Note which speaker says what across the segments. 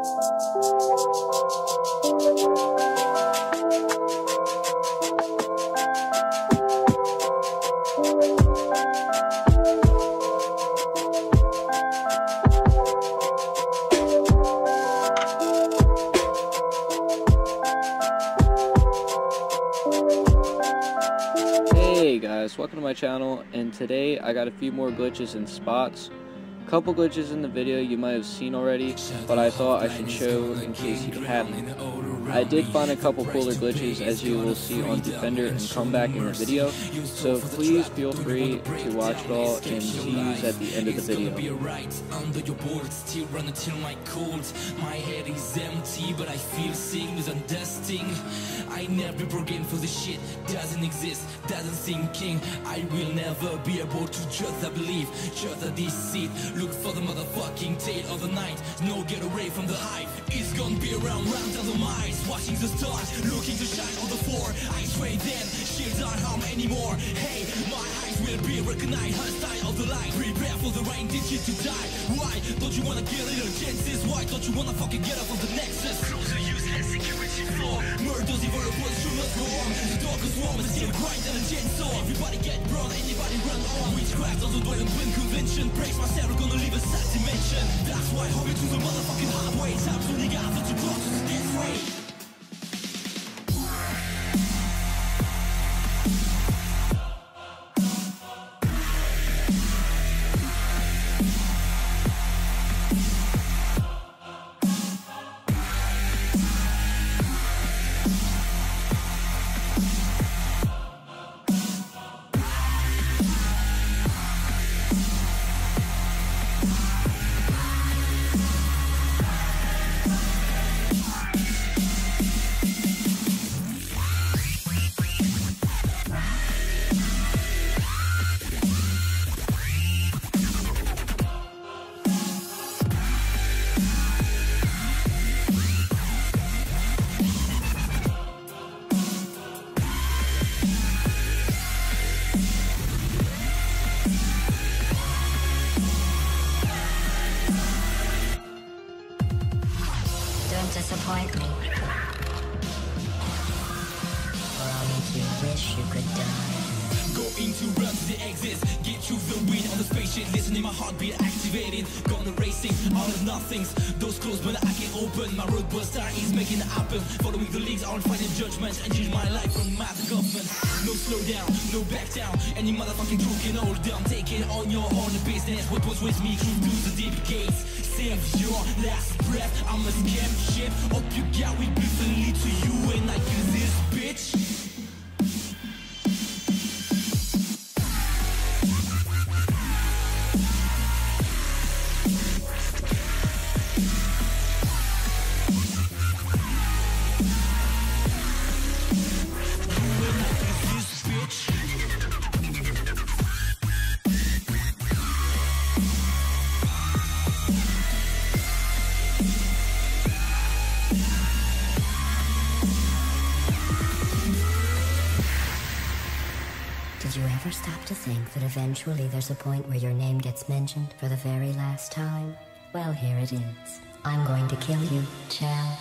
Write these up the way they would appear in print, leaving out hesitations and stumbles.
Speaker 1: Hey guys, welcome to my channel, and today I got a few more glitches and spots. A couple glitches in the video you might have seen already, but I thought I should show in case you hadn't. I did find a couple cooler glitches, as you will see on Defender and Comeback in the video, so please feel free to watch it all and see you at the end of the video.
Speaker 2: Under your board, still run until my cold. My head is empty, but I feel sick with undusting. I never bargain for the shit, doesn't exist, doesn't thinking. I will never be able to just believe, just deceit. Look for the motherfucking tail of the night. No get away from the hype. It's gonna be around down the mice. Watching the stars, looking to shine on the floor. I trade them, shields aren't harm anymore. Hey, my eyes will be recognized. Hostile of the light, prepare for the rain, did you to die? Why don't you wanna get little chances? Why don't you wanna fucking get up on the nexus? Closer use and security floor. Murders, developers, should not go on. The darkest warm is still grind and a chainsaw. Everybody get burned, anybody run on. Witchcraft on the door and win convention. Praise myself, we're gonna leave a sad dimension. That's why hobby to the motherfucking hard way. Time to dig out, to go to the death way.
Speaker 3: Don't disappoint me, or I'll make you wish you could die.
Speaker 2: Going to run to the exits, get you the win on the spaceship. Listening my heartbeat activated, gonna racing out of nothings. Those closed but I can open. My road buster is making it happen. Following the leagues, I'll find a judgment and change my life from my government. No slow down, no back down. Any motherfucking crew can hold down. Take it on your own business. What was with me through the deep gates. Save your last breath. I'm a scam shit. Hope you got we briefly to you and I use this bitch.
Speaker 3: Did you ever stop to think that eventually there's a point where your name gets mentioned for the very last time? Well, here it is. I'm going to kill you, Chow.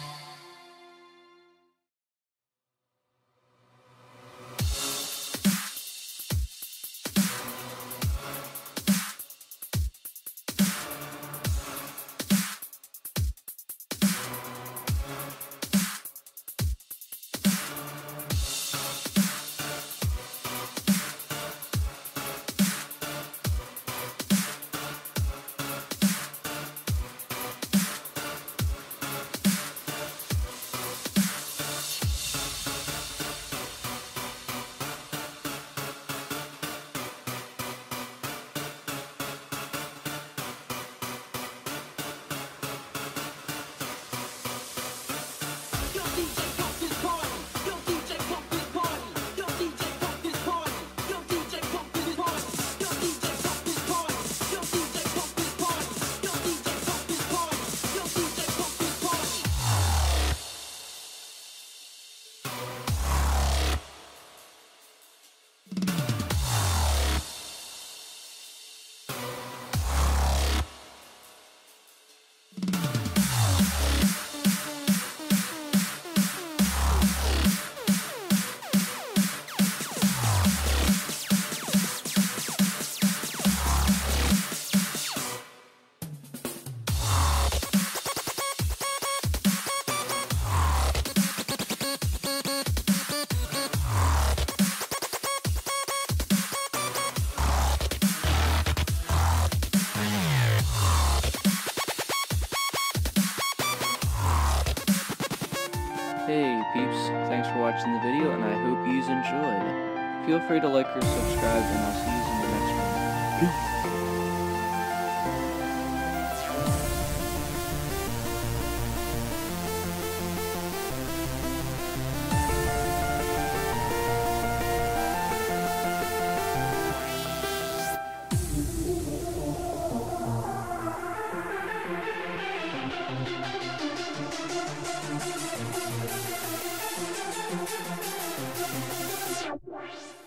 Speaker 1: watching the video, and I hope you enjoyed. Feel free to like or subscribe, and I'll see you in the next one. Peace.
Speaker 3: What?